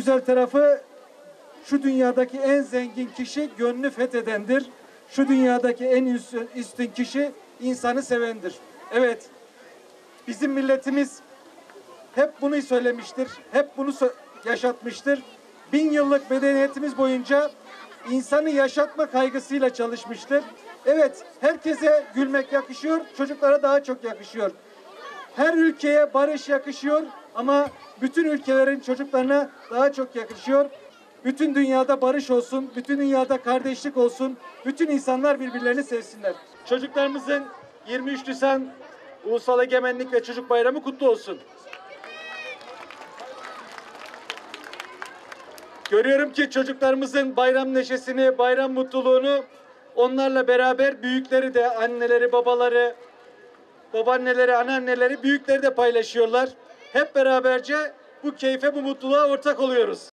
güzel tarafı, şu dünyadaki en zengin kişi gönlü fethedendir. Şu dünyadaki en üstün kişi insanı sevendir. Evet, bizim milletimiz hep bunu söylemiştir, hep bunu yaşatmıştır. 1000 yıllık medeniyetimiz boyunca insanı yaşatma kaygısıyla çalışmıştır. Evet, herkese gülmek yakışıyor, çocuklara daha çok yakışıyor. Her ülkeye barış yakışıyor ama bütün ülkelerin çocuklarına daha çok yakışıyor. Bütün dünyada barış olsun, bütün dünyada kardeşlik olsun, bütün insanlar birbirlerini sevsinler. Çocuklarımızın 23 Nisan Ulusal Egemenlik ve Çocuk Bayramı kutlu olsun. Görüyorum ki çocuklarımızın bayram neşesini, bayram mutluluğunu onlarla beraber büyükleri de, anneleri, babaları, babaanneleri, anneanneleri, büyükleri de paylaşıyorlar. Hep beraberce bu keyfe, bu mutluluğa ortak oluyoruz.